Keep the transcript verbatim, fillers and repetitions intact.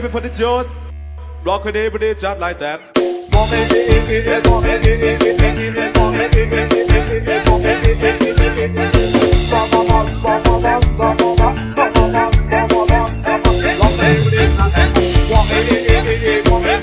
ไปพอดีโจทย์บล็อกคนนี้พอดีจัดไล่แตน Walk